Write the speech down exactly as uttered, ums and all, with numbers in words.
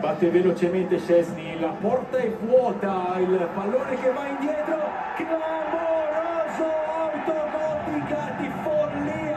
Batte velocemente Szczesny, la porta è vuota, il pallone che va indietro, clamoroso, autogol di Gatti, follia